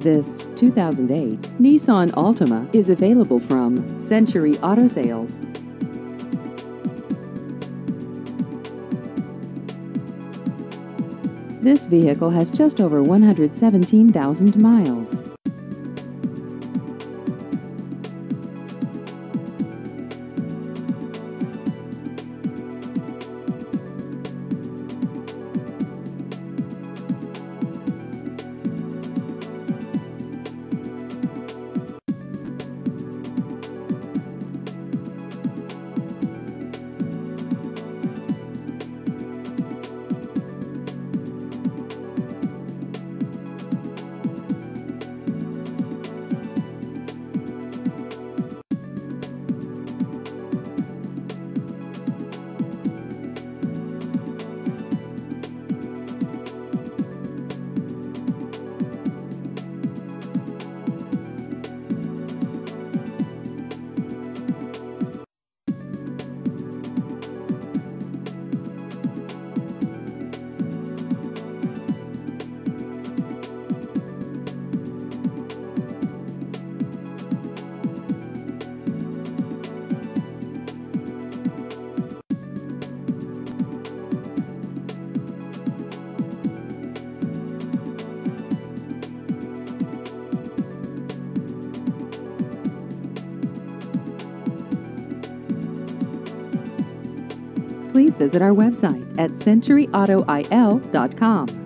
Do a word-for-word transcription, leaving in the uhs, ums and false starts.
This two thousand eight Nissan Altima is available from Century Auto Sales. This vehicle has just over one hundred seventeen thousand miles. Please visit our website at century auto I L dot com.